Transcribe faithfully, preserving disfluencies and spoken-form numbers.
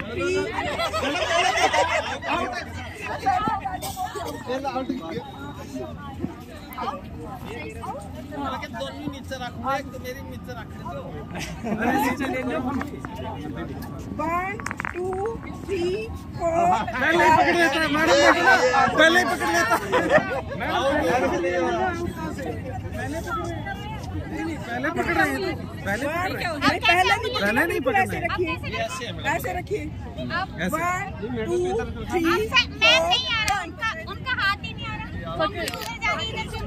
दोनों नीचे रखो, एक तो मेरी नीचे रख दो। One two three four. पहले पकड़ लेता है मैडम, पहले पकड़ लेता है पहले पकड़ रहे हैं, पहले पहले पहले नहीं पकड़ रहे। रखिए ऐसे रखिए। वन टू थ्री मैं नहीं आ रहा, उनका उनका हाथ ही नहीं आ रहा।